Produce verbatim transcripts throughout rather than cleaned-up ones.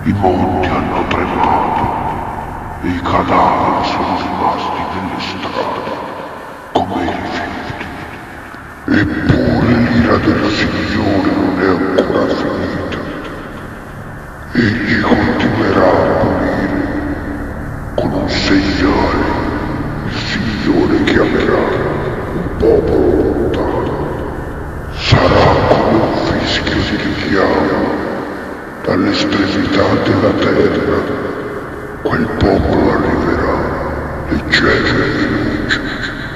I monti hanno tremato e i cadaveri sono rimasti nelle strade come i rifiuti. Eppure l'ira del Signore non è ancora finita. Egli continuerà a punire con un segnale il Signore chiamerà un popolo lontano. Sarà come un fischio di richiamo dall'estremità della terra. Quel popolo arriverà leggero e veloce.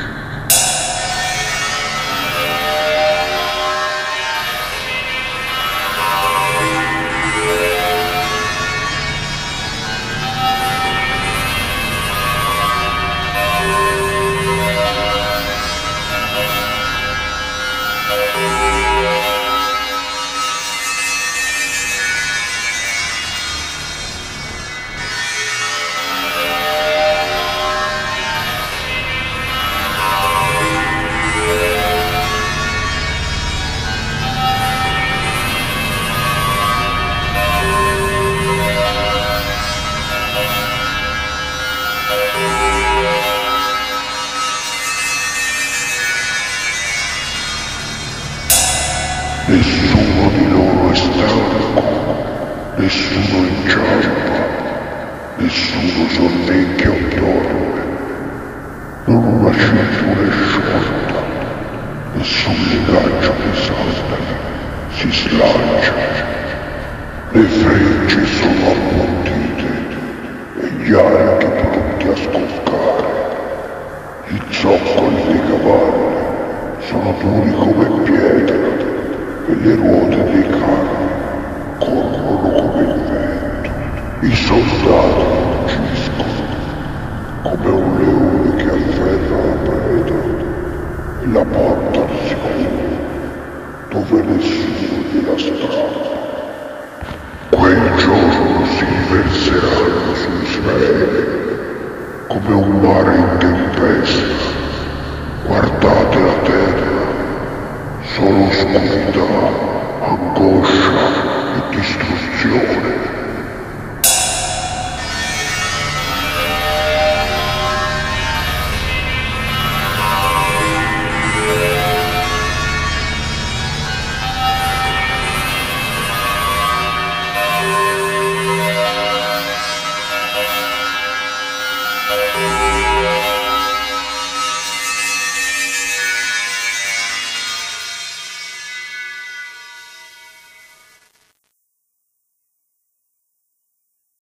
Nessuno di loro è stanco, nessuno inciampa, nessuno sonnecchia o dorme, non una cintura è sciolta, nessun legaggio di sandali si slancia, le frecce sono appuntite e gli archi pronti a scoccare, i zoccoli dei cavalli sono duri come pietra e le ruote dei carri corrono come il vento. I soldati muggiscono come un leone che afferra la preda e la porta al sicuro dove nessuno gliela strappa. Quel giorno si riverseranno su Israele come un mare in tempesta. Guardate la terra, solo oscurità, angoscia e distruzione. Thank you.